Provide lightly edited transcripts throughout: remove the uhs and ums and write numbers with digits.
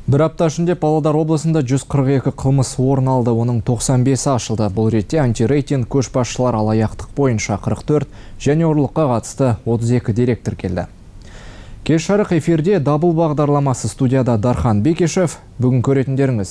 Бір апта ішінде Павлодар облысында 142 қылмыс орын алды, оның 95-і ашылды. Бұл ретте антирейтинг көшбасшылар алаяқтық бойынша 44 және ұрлыққа қатысты 32 дерек тіркелді. Кеш жарық эфирде дабыл бағдарламасы, студияда Дархан Бекешев. Бүгін көретіндеріңіз.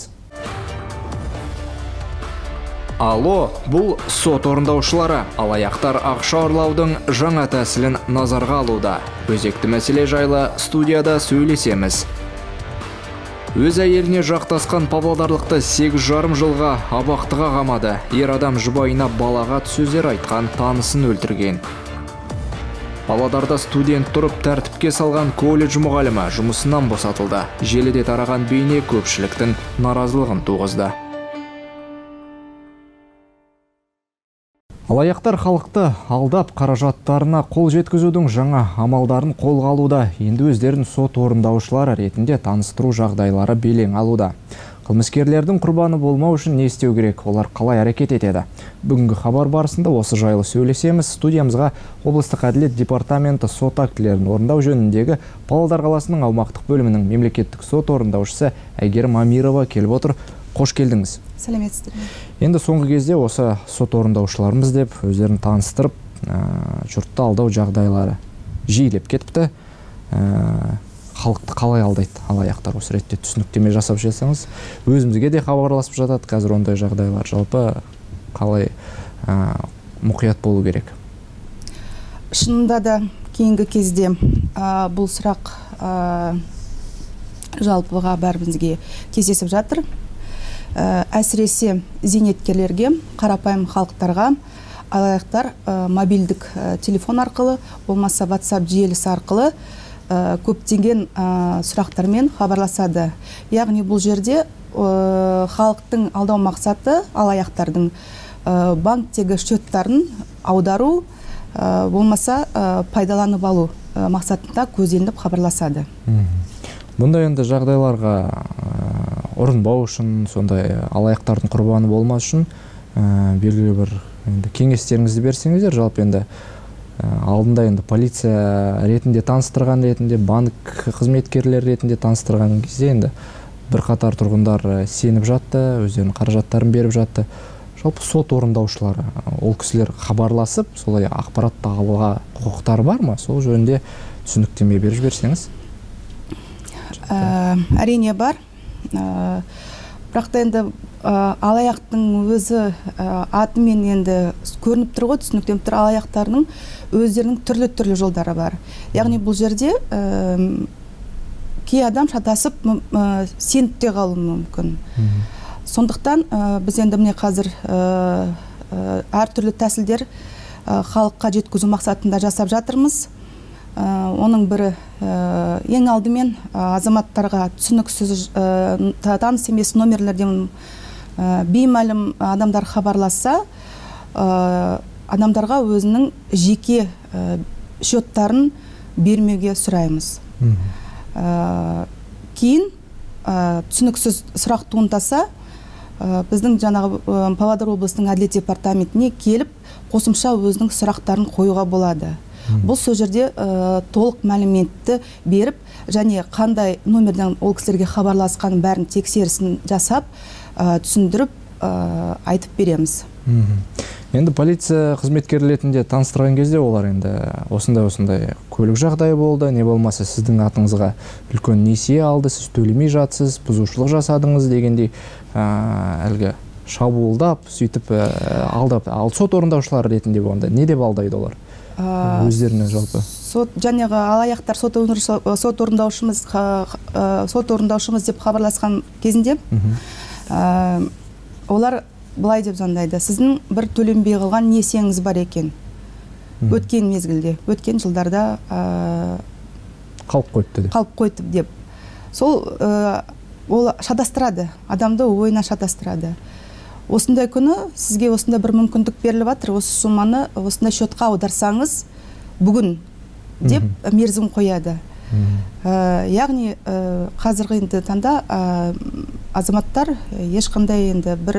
Алло, бұл сот орындаушылары. Алаяқтар ақша ұрлаудың жаңа тәсілін назарға алуда. Өзекті мәселе жайлы студияда сөйлесеміз. Өз әйеліне жақтасқан павлодарлықты 8,5 жылға абақтыға қамады. Ер адам жұбайына балағат сөздер айтқан танысын өлтірген. Павлодарда студент тұрып тәртіпке салған колледж мұғалімі жұмысынан босатылды. Желіде тараған бейне көпшіліктің наразылығын туғызды. Алаяқтар халықты алдап қаражаттарына қол жеткізудің жаңа амалдарын қолға алуда. Енді өздерін сот орындаушылары ретінде таныстыру жағдайлары белең алуда. Қылмыскерлердің құрбаны болмау үшін не істеу керек, олар қалай әрекет етеді? Бүгінгі хабар барысында осы жайлы сөйлесеміз. Студиямызға облыстық әділет департаменті сот актілерін орындау жөніндегі Павлодар қаласының аумақтық бөлімінің мемлекеттік сот орындаушысы Әйгерім Амирова келіп отыр. Қош келдіңіз. Сәлеметсіздер. Енді соңғы кезде осы сот орындаушыларымыз деп өздерін таныстырып, жұртты алдау жағдайлары жиілеп кетіпті. Халықты қалай алдайды алаяқтар, осы ретте түсініктеме жасап жатсаңыз? Өзімізге де хабарласып жатады қазір ондай жағдайлар. Жалпы қалай мұқият болу керек? Шынында да кейінгі кезде бұл сұрақ жалпыға бәрімізге кездесіп жатыр. Әсіресе зейнеткерлерге, қарапайым халықтарға алаяқтар мобильдік телефон арқылы, болмаса WhatsApp желісі арқылы көптеген сұрақтармен хабарласады. Яғни бұл жерде халықтың алдау мақсаты алаяқтардың банктегі счеттарын аудару, болмаса пайдаланып алу мақсатында көзделініп хабарласады. Бұндай енді жағдайларға ұрынбау үшін, сондай алаяқтардың құрбаны болмас үшін белгілі бір кеңестеріңізді берсеңіздер. Жалпы енді алдында енді полиция ретінде таныстырған ретінде, банк қызметкерлер ретінде таныстырған кезде енді бірқатар тұрғындар сеніп жатты, өздерінің қаражаттарын беріп жатты. Жалпы сот орындаушылары, ол кісілер хабарласып, солай ақпаратты алуға құқықтары бар ма? Сол жөнінде түсініктеме беріп жіберсеңіз. Әрине бар. Бірақ та енді алаяқтың өзі атымен енді көрініп тұр ғой, түсініктеніп тұр. Алаяқтарының өздерінің түрлі жолдары бар. Яғни бұл жерде кей адам шатасып сеніп те қалуы мүмкін. Сондықтан біз енді міне қазір әртүрлі тәсілдер халыққа жеткізу мақсатында жасап жатырмыз. Оның бірі ең алдымен азаматтарға түсініксіз таныс емес номерлерден беймәлім адамдар хабарласса, адамдарға өзінің жеке счеттарын бермеуге сұраймыз. Кейін түсініксіз сұрақ туындаса, біздің жаңағы Павлодар облысының әділет департаментіне келіп, қосымша өзінің сұрақтарын қоюға болады. Бұл сол жерде толық мәліметті беріп, және қандай номерден ол кісілерге хабарласқан бәрін тексерісін жасап, түсіндіріп айтып береміз. Енді полиция қызметкерлері ретінде таныстырған кезде олар енді осындай көлік жағдайы болды, не болмаса сіздің атыңызға үлкен несие алды, сіз төлемей жатсыз, бұзушылық жасадыңыз дегендей әлгі шабуылдап, сөйтіп алдап, ал сот орындаушылары ретінде болғанда не деп алдайды олар? Өздеріне жалпы. Жаңағы алаяқтар сот орындаушымыз деп хабарласқан кезінде олар былай деп звондайды: сіздің бір төленбей қалған несиеңіз бар екен. Өткен мезгілде, өткен жылдарда қалып қойды деп. Сол ол шатастырады, адамды ойына шатастырады. Осындай күні сізге осындай бір мүмкіндік беріліп жатыр, осы сумманы осындай счетқа аударсаңыз бүгін деп мерзім қояды. Яғни қазіргі енді таңда азаматтар ешқандай енді бір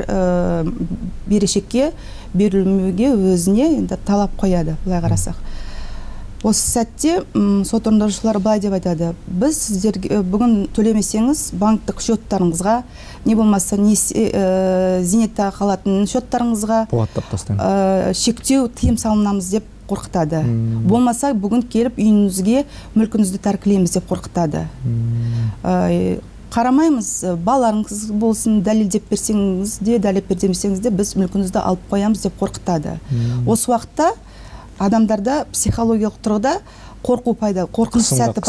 берешекке берілмеуге өзіне енді талап қояды, былай қарасақ. Осы сәтте сот орындаушылары былай деп айтады: біз сіздерге бүгін төлемесеңіз банктық счеттарыңызға, не болмаса зейнетақы алатын счеттарыңызға бұғаттап тастаймыз, шектеу, тыйым салынамыз деп қорқытады. Болмаса бүгін келіп үйіңізге мүлкіңізді тәркілейміз деп қорқытады. Қарамаймыз, балаларыңыз болсын, дәлелдеп берсеңіз де, дәлелдеп бермесеңіз де, біз мүлкіңізді алып қоямыз деп қорқытады. Осы уақытта адамдарда психологиялық тұрғыда қорқыныш сәті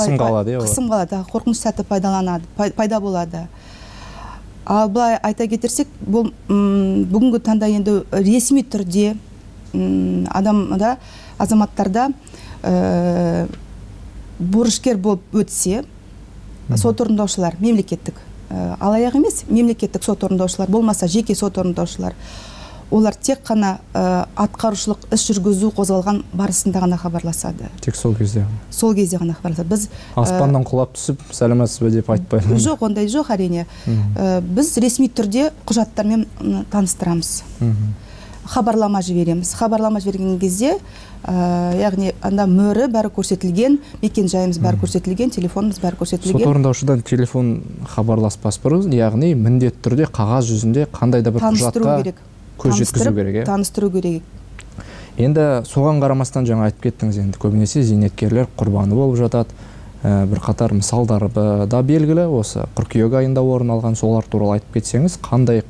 пайда болады. Ал былай айта кетерсек, бұл бүгінгі таңда енді ресми түрде азаматтарда борышкер болып өтсе, сот орындаушылар, мемлекеттік, алаяқ емес, мемлекеттік сот орындаушылар, болмаса жеке сот орындаушылар, олар тек қана атқарушылық іс жүргізу қозғалған барысында ғана хабарласады. Тек сол кезде? Сол кезде ғана хабарласады. Біз аспаннан құлап түсіп, сәлеметсіз бе деп айтпаймыз. Жоқ, ондай жоқ, әрине. Біз ресми түрде құжаттармен таныстырамыз. Хабарлама жібереміз. Хабарлама жіберген кезде, яғни анда мөрі бәрі көрсетілген, мекен жайымыз бәрі көрсетілген, телефонымыз бәрі көрсетілген. Сот орындаушыдан телефон хабарласпас бұрын, яғни міндетті түрде қағаз жүзінде қандай да бір құжатқа көз жеткізу керек. Таныстыру керек. Енді соған қарамастан жаңа айтып кеттіңіз, енді көбінесе зейнеткерлер құрбаны болып жатады. Бір қатар мысалдары да белгілі, осы қыркүйек айында орын алған, солар туралы айтып кетсеңіз, қандай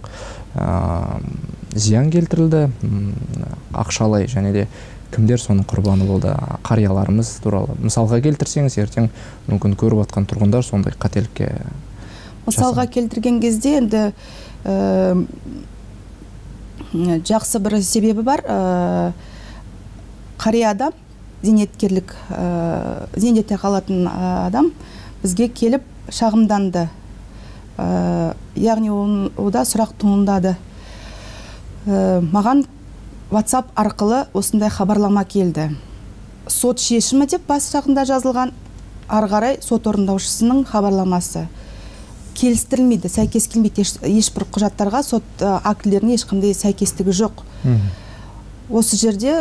зиян келтірілді, ақшалай, және де кімдер соның құрбаны болды, қарияларымыз туралы мысалға келтірсеңіз, ертең мүмкін көріп атқан тұрғындар сондай қателікке мысалға келтірген кезде енді жақсы бір себебі бар. Қария адам, зейнетақы алатын адам бізге келіп шағымданды. Яғни ода сұрақ туындады. Маған WhatsApp арқылы осындай хабарлама келді. Сот шешімі деп бас жағында жазылған, ары қарай сот орындаушысының хабарламасы келістірілмейді, сәйкес келмейді. Ешбір құжаттарға, сот актілеріне ешқандай сәйкестігі жоқ. Осы жерде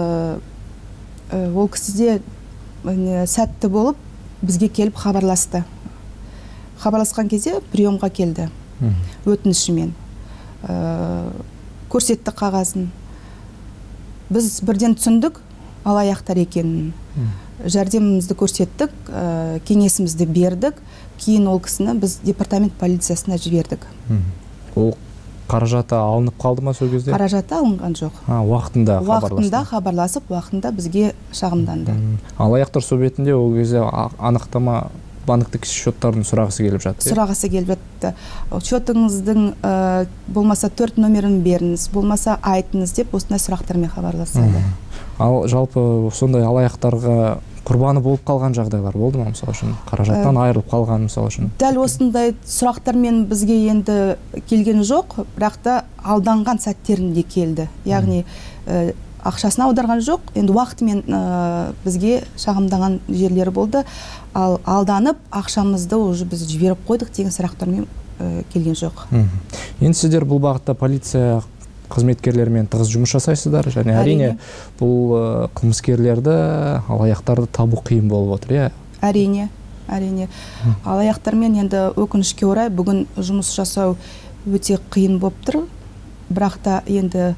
ол кісіде сәтті болып бізге келіп хабарласты. Хабарласқан кезде приемға келді өтінішімен. Көрсетті қағазын. Біз бірден түсіндік алаяқтар екенін. Жәрдемімізді көрсеттік, кеңесімізді бердік. Кейін ол кісіні біз департамент полициясына жібердік. Ол қаражаты алынып қалды ма сол кезде? Қаражаты алынған жоқ. Уақытында хабарласып, уақытында бізге шағымданды. Алаяқтар сол бетінде ол кезде анықтама, банктік счеттарын сұрағысы келіп жатты. Сұрағысы келіп жатты. Счетыңыздың болмаса 4 номерін беріңіз, болмаса айтыңыз деп осындай сұрақтармен хабарласады. Ал жалпы сондай алаяқтарға құрбаны болып қалған жағдайлар болды ма, мысалы үшін? Қаражаттан айырылып қалған, мысалы үшін? Дәл осындай сұрақтармен бізге енді келген жоқ, бірақ та алданған сәттерінде келді. Яғни ақшасын аударған жоқ, енді уақытымен бізге шағымданған жерлері болды. Ал алданып, ақшамызды уже біз жіберіп қойдық деген сұрақтармен келген жоқ. Енді сіздер бұл бағытта полиция қызметкерлермен тығыз жұмыс жасайсыздар, және әрине бұл қылмыскерлерді, алаяқтарды табу қиын болып отыр, иә? Әрине. Алаяқтармен енді өкінішке орай бүгін жұмыс жасау өте қиын болып тұр. Бірақ та енді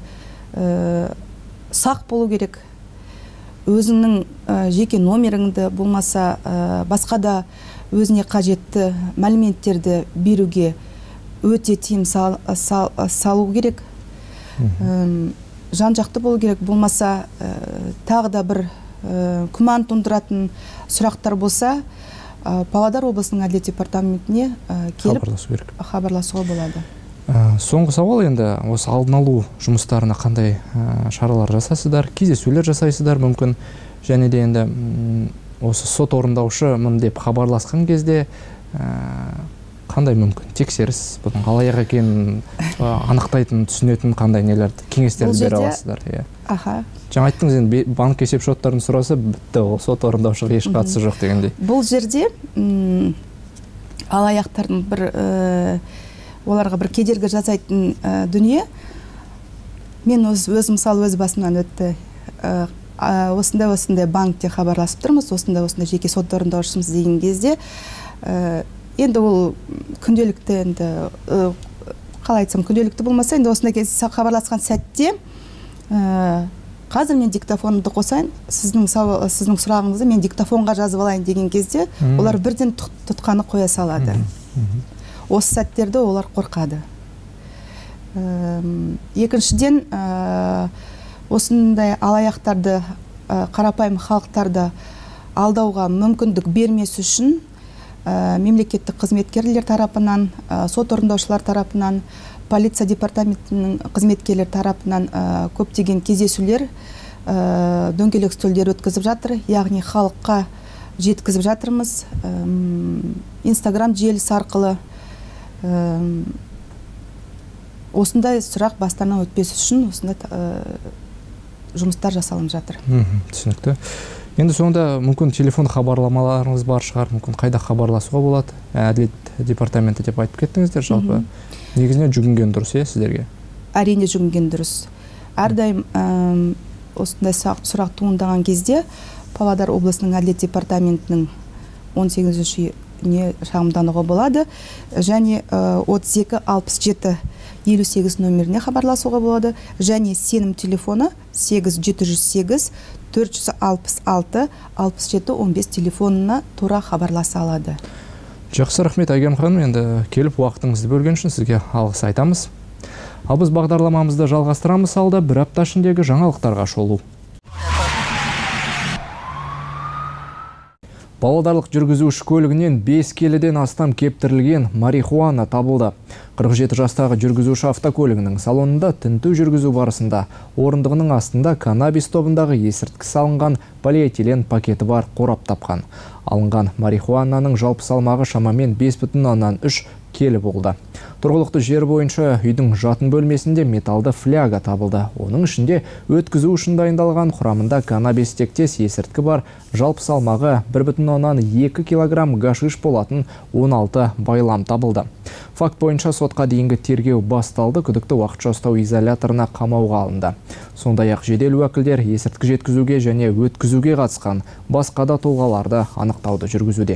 сақ болу керек. Өзіңнің жеке номеріңді болмаса басқа да өзіне қажетті мәліметтерді беруге өте тиым салу керек. Жан-жақты болу керек, болмаса тағы да бір күмән тундыратын сұрақтар болса, Павлодар облысының әділет департаментіне келіп хабарласуға болады. Соңғы сауал енді осы алдын алу жұмыстарына қандай шаралар жасайсыздар, кездесулер жасайсыздар мүмкін, және де енді осы сот орындаушымын деп хабарласқан кезде қандай мүмкін тексеріс, бұның алаяқ екенін анықтайтын, түсінетін қандай нелерді, кеңестерді бере аласыздар? Жаңа айттыңыз, енді банк есеп шоттарын сұраса, бітті, ол сот орындаушыға еш қатысы жоқ дегендей. Бұл жерде алаяқтардың оларға бір кедергі жасайтын дүние, мен өз мысалы өз басымнан өтті. осындай банкте хабарласып тұрмыз, осындай жеке сот орындаушымыз деген кезде, енді ол күнделікті, енді қалай айтсам, күнделікті болмаса, енді осындай кезде хабарласқан сәтте, қазір мен диктофонды қосайын, сіздің сұрағыңызды мен диктофонға жазып алайын деген кезде, олар бірден тұтқаны қоя салады. Осы сәттерде олар қорқады. Екіншіден, осындай алаяқтарды, қарапайым халықтарды алдауға мүмкіндік бермес үшін мемлекеттік қызметкерлер тарапынан, сот орындаушылар тарапынан, полиция департаментінің қызметкерлер тарапынан көптеген кездесулер, дөңгелек үстелдер өткізіп жатыр, яғни халыққа жеткізіп жатырмыз. Инстаграм желісі арқылы осындай сұрақ бастарынан өтпес үшін осындай жұмыстар жасалынып жатыр. Түсінікті. Енді сонда мүмкін телефон хабарламаларыңыз бар шығар, мүмкін қайда хабарласуға болады? Әділет департаменті деп айтып кеттіңіздер, жалпы. Негізінен жүгінген дұрыс, сіздерге? Әрине жүгінген дұрыс. Әрдайым осындай сұрақ туындаған кезде Павлодар облысының әділет департаментінің 18-ші шағымдануға болады, және 32-67-58 нөміріне хабарласуға болады, және сенім телефоны 87-466-67-15 телефонына тура хабарласа алады. Жақсы, рахмет Айгерім ханым, енді келіп уақытыңызды бөлген үшін сізге алғыс айтамыз. Ал біз бағдарламамызды жалғастырамыз, алда бір апта ішіндегі жаңалықтарға шолу. Павлодарлық жүргізуші көлігінен 5 келіден астам кептірілген марихуана табылды. 47 жастағы жүргізуші автокөлігінің салонында тінту жүргізу барысында орындығының астында каннабис тобындағы есірткі салынған полиэтилен пакеті бар қорап тапқан. Алынған марихуананың жалпы салмағы шамамен 5,3 келі болды. Тұрғылықты жер бойынша үйдің жатын бөлмесінде металды фляга табылды. Оның ішінде өткізу үшін дайындалған, құрамында каннабис тектес есірткі бар, жалпы салмағы 1,2 килограмм гашиш болатын 16 байлам табылды. Факт бойынша сотқа дейінгі тергеу басталды, күдікті уақытша ұстау изоляторына қамауға алынды. Сондай-ақ жедел уәкілдер есірткі жеткізуге және өткізуге қатысқан басқа да тұлғаларды анықтауды жүргізуде.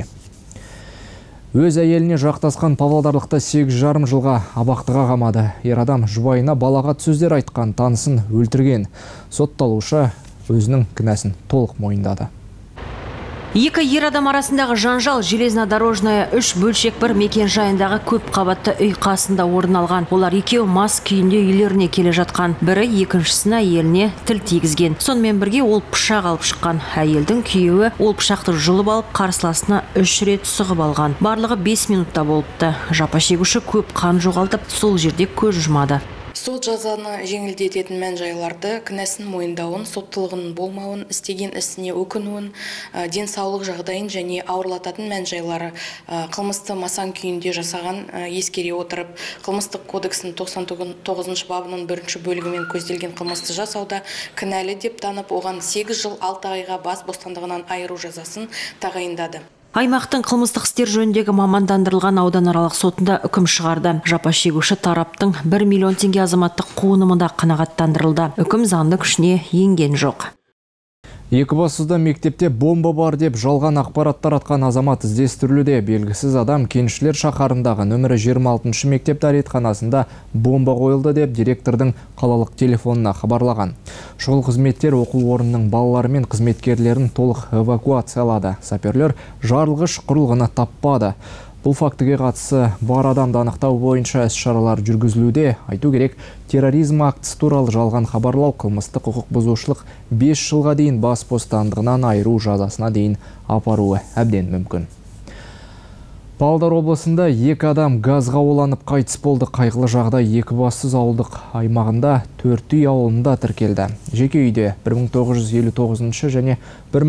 Өз әйеліне жақтасқан павлодарлықты 8,5 жылға абақтыға қамады. Ер адам жұбайына балағат сөздер айтқан танысын өлтірген. Сотталушы өзінің кінәсін толық мойындады. Екі ер адам арасындағы жанжал железнодорожная 3 бөлшек бір мекен жайындағы көп қабатты үй қасында орын алған. Олар екеуі мас күйінде үйлеріне келе жатқан. Бірі екіншісіне әйеліне тіл тигізген. Сонымен бірге ол пышақ алып шыққан. Әйелдің күйеуі ол пышақты жұлып алып, қарсыласына 3 рет сұғып алған. Барлығы 5 минутта болыпты. Жапа шегуші көп қан жоғалтып, сол жерде көз жұмады. Сот жазаны жеңілдететін мән-жайларды, кінәсін мойындауын, соттылығының болмауын, істеген ісіне өкінуін, денсаулық жағдайын және ауырлататын мән-жайлары қылмысты масан күйінде жасаған ескере отырып, қылмыстық кодексінің 99 бабының 1 бөлігімен көзделген қылмысты жасауда кінәлі деп танып, оған 8 жыл 6 айға бас бостандығынан айыру жазасын тағайындады. Аймақтың қылмыстық істер жөніндегі мамандандырылған ауданаралық сотында үкім шығарды. Жапа шегуші тараптың 1 миллион теңге азаматтық қуынымында қанағаттандырылды. Үкім заңды күшіне енген жоқ. Екібастұзда мектепте бомба бар деп жалған ақпараттар атқан азамат іздестірілуде. Белгісіз адам Кеншілер шаһарындағы нөмірі 26 мектеп дәретханасында бомба қойылды деп директордың қалалық телефонына хабарлаған. Шұғыл қызметтер оқу орнының балалары мен қызметкерлерін толық эвакуациялады. Саперлер жарылғыш құрылғыны таппады. Бұл фактіге қатысы бар адамды анықтау бойынша іс-шаралар жүргізілуде. Айту керек, терроризм актісі туралы жалған хабарлау қылмыстық құқық бұзушылық 5 жылға дейін бас бостандығынан айыру жазасына дейін апаруы әбден мүмкін. Павлодар облысында 2 адам газға уланып қайтыс болды. Қайғылы жағдай Екібастұз ауылдық аймағында 4 үй ауылында тіркелді. Жеке үйде 1959 және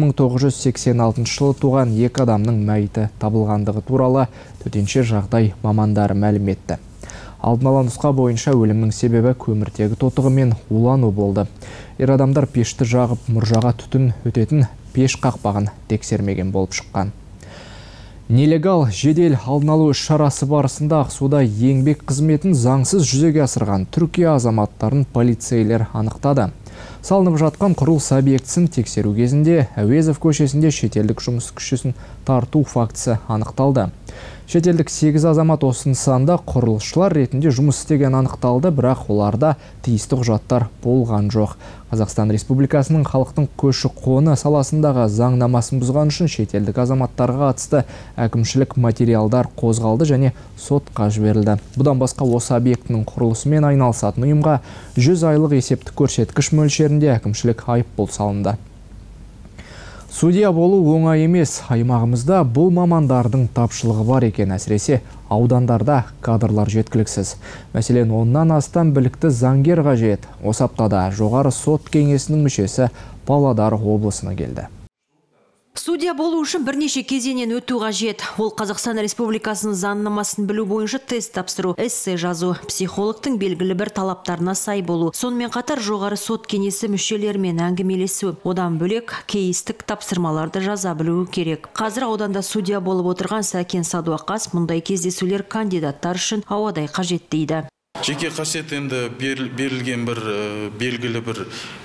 1986 жылы туған 2 адамның мәйіті табылғандығы туралы төтенше жағдай мамандары мәлім етті. Алдын ала нұсқа бойынша өлімнің себебі көміртегі тотығы мен улану болды. Ер адамдар пешті жағып, мұржаға түтін өтетін пеш қақпағын тексермеген болып шыққан. Нелегал жедел алдын алу іс-шарасы барысында Ақсуда еңбек қызметін заңсыз жүзеге асырған Түркия азаматтарын полицейлер анықтады. Салынып жатқан құрылыс объектісін тексеру кезінде Әуезов көшесінде шетелдік жұмыс күшін тарту фактісі анықталды. Шетелдік 8 азамат осы нысанда құрылысшылар ретінде жұмыс істеген анықталды, бірақ оларда тиісті құжаттар болған жоқ. Қазақстан Республикасының халықтың көші-қоны саласындағы заңнамасын бұзған үшін шетелдік азаматтарға қатысты әкімшілік материалдар қозғалды және сотқа жіберілді. Бұдан басқа осы объектінің құрылысымен айналысатын ұйымға 100 айлық есептік көрсеткіш мөлшерінде әкімшілік айыппұл салынды. Судья болу оңай емес. Аймағымызда бұл мамандардың тапшылығы бар екен, әсіресе аудандарда кадрлар жеткіліксіз. Мәселен, 10-нан астам білікті заңгер қажет. Осы аптада жоғары сот кеңесінің мүшесі Павлодар облысына келді. Судья болу үшін бірнеше кезеңнен өту қажет. Ол Қазақстан Республикасының заңнамасын білу бойынша тест тапсыру, эссе жазу, психологтың белгілі бір талаптарына сай болу. Сонымен қатар жоғары сот кеңесі мүшелерімен әңгімелесу. Одан бөлек кейстік тапсырмаларды жаза білуі керек. Қазір ауданда судья болып отырған Сәкен Садуақас мұндай кездесулер кандидаттар үшін ауадай қажет дейді. Жеке қасиет енді берілген бір белгілі бір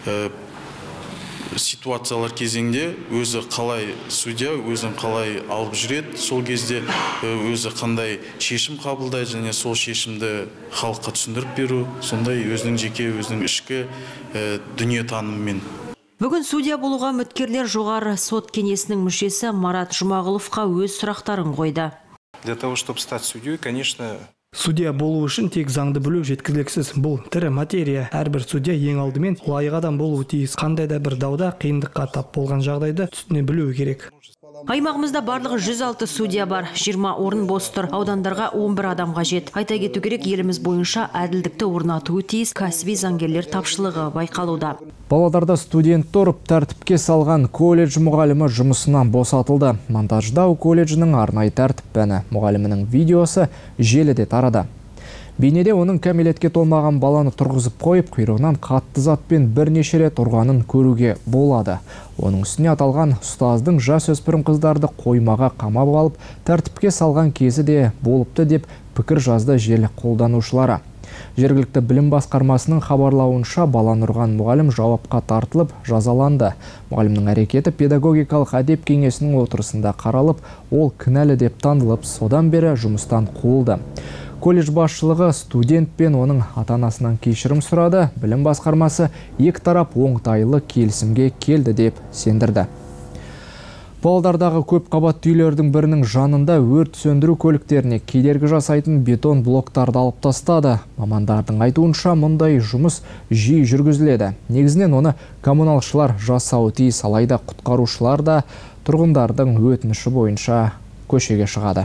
ситуациялар кезеңде өзі қалай судья өзін қалай алып жүреді, сол кезде өзі қандай шешім қабылдайды және сол шешімді халыққа түсіндіріп беру, сондай өзінің жеке өзінің ішкі дүниетанымымен. Бүгін судья болуға үміткерлер жоғары сот кеңесінің мүшесі Марат Жұмағұловқа өз сұрақтарын қойды. Для того, чтобы стать судьей, конечно, судья болу үшін тек заңды білу жеткіліксіз. Бұл тірі материя. Әрбір судья ең алдымен лайық адам болуы тиіс. Қандай да бір дауда қиындыққа тап болған жағдайда түсіне білуі керек. Аймағымызда барлығы 106 судья бар, 20 орын бос тұр. Аудандарға 11 адам қажет. Айта кету керек, еліміз бойынша әділдікті орнатуы тиіс кәсіби заңгерлер тапшылығы байқалуда. Павлодарда студент тұрып тәртіпке салған колледж мұғалімі жұмысынан босатылды. Монтаждау колледжінің арнайы тәртіп пәні мұғалімінің видеосы желіде тарады. Бейнеде оның кәмелетке толмаған баланы тұрғызып қойып, құйрығынан қатты затпен бірнеше рет ұрғанын көруге болады. Оның үстіне аталған ұстаздың жасөспірім қыздарды қоймаға қамап алып, тәртіпке салған кезі де болыпты деп пікір жазды желі қолданушылары. Жергілікті білім басқармасының хабарлауынша баланы ұрған мұғалім жауапқа тартылып, жазаланды. Мұғалімнің әрекеті педагогикалық әдеп кеңесінің отырысында қаралып, ол кінәлі деп танылып, содан бері жұмыстан қуылды. Колледж басшылығы студент пен оның ата-анасынан кешірім сұрады. Білім басқармасы екі тарап оңтайлы келісімге келді деп сендірді. Павлодардағы көп қабатты үйлердің бірінің жанында өрт сөндіру көліктеріне кедергі жасайтын бетон блоктарды алып тастады. Мамандардың айтуынша мұндай жұмыс жиі жүргізіледі. Негізінен оны коммуналшылар жасауы тиіс, алайда құтқарушылар да тұрғындардың өтініші бойынша көшеге шығады.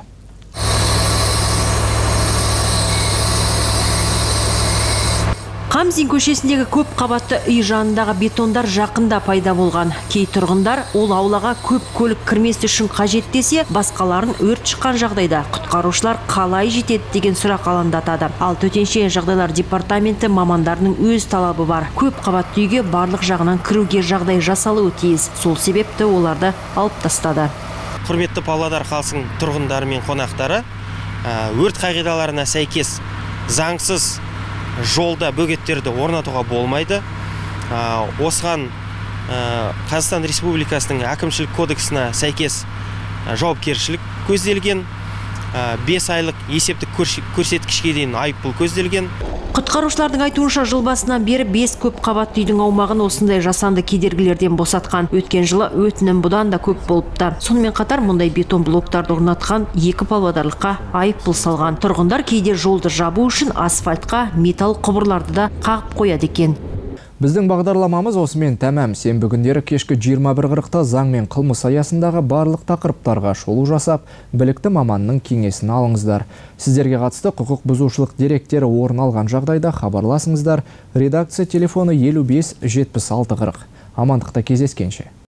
Қамзин көшесіндегі көп қабатты үй жанындағы бетондар жақында пайда болған. Кей тұрғындар ол аулаға көп көлік кірмес үшін қажет десе, басқаларын өрт шыққан жағдайда құтқарушылар қалай жетеді деген сұрақ алаңдатады. Ал төтенше жағдайлар департаменті мамандарының өз талабы бар. Көп қабатты үйге барлық жағынан кіруге жағдай жасалуы тиіс. Сол себепті оларды алып тастады. Құрметті Павлодар қаласының тұрғындары мен қонақтары, өрт қағидаларына сәйкес заңсыз жолда бөгеттерді орнатуға болмайды. Осыған Қазақстан Республикасының әкімшілік кодексіне сәйкес жауапкершілік көзделген. 5 айлық есептік көрсеткішке дейін айыппұл көзделген. Құтқарушылардың айтуынша жыл басынан бері 5 көп қабатты үйдің аумағын осындай жасанды кедергілерден босатқан. Өткен жылы өтінім бұдан да көп болыпты. Сонымен қатар мұндай бетон блоктарды орнатқан 2 павлодарлыққа айыппұл салған. Тұрғындар кейде жолды жабу үшін асфальтқа металл құбырларды да қағып қояды екен. Біздің бағдарламамыз осымен тәмам. Сенбі күндері кешкі 21:40-та заң мен қылмыс аясындағы барлық тақырыптарға шолу жасап, білікті маманның кеңесін алыңыздар. Сіздерге қатысты құқық бұзушылық деректері орын алған жағдайда хабарласыңыздар. Редакция телефоны 55 76 40. Амандықта кездескенше.